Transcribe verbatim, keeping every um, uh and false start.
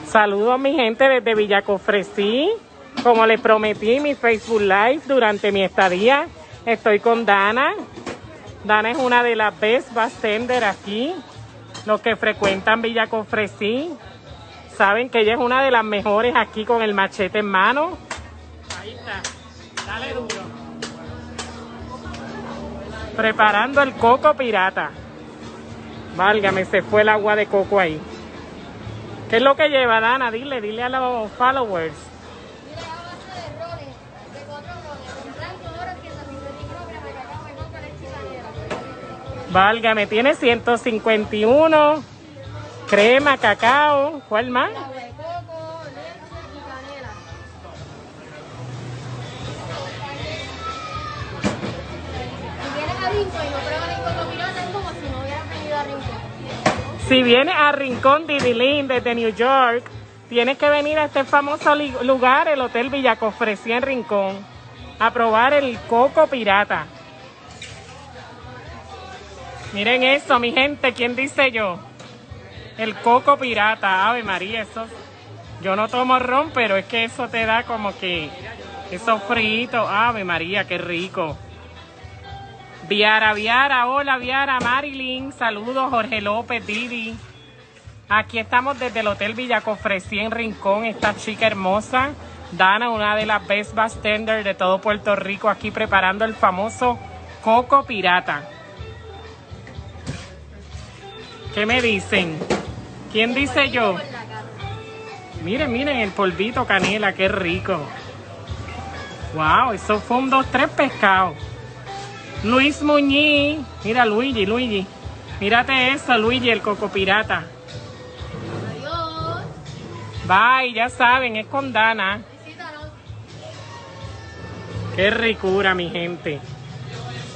Saludos mi gente desde Villacofresí. Como les prometí mi Facebook Live durante mi estadía, estoy con Dana. Dana es una de las best bartender aquí. Los que frecuentan Villacofresí saben que ella es una de las mejores aquí con el machete en mano. Ahí está, dale duro. Preparando el coco pirata. Válgame, se fue el agua de coco ahí. ¿Qué es lo que lleva, Dana? Dile, dile a los followers. Mira, a base de roles, de cuatro roles, con blanco, oro, que también de microbio, de cacao, de coco, leche y canela. Válgame, tiene ciento cincuenta y uno. Crema, cacao. ¿Cuál más? Agua de coco, leche y canela. Si vienes a Rincón y no pruebas el coco pirata, es como si no hubieras venido a Rincón. Si vienes a Rincón Didilín desde New York, tienes que venir a este famoso lugar, el Hotel Villacofresí en Rincón, a probar el coco pirata. Miren eso, mi gente, ¿quién dice yo? El coco pirata, Ave María, eso. Yo no tomo ron, pero es que eso te da como que esos fritos, Ave María, qué rico. Viara, Viara, hola Viara, Marilyn, saludos, Jorge López, Didi. Aquí estamos desde el Hotel Villacofresí en Rincón, esta chica hermosa, Dana, una de las best bartenders de todo Puerto Rico, aquí preparando el famoso coco pirata. ¿Qué me dicen? ¿Quién dice yo? Miren, miren el polvito canela, qué rico. Wow, eso fue un dos, tres pescados. Luis Muñiz, mira Luigi, Luigi, mírate eso, Luigi, el coco pirata. Adiós. Bye, ya saben, es con Dana. Visítanos. Qué ricura, mi gente.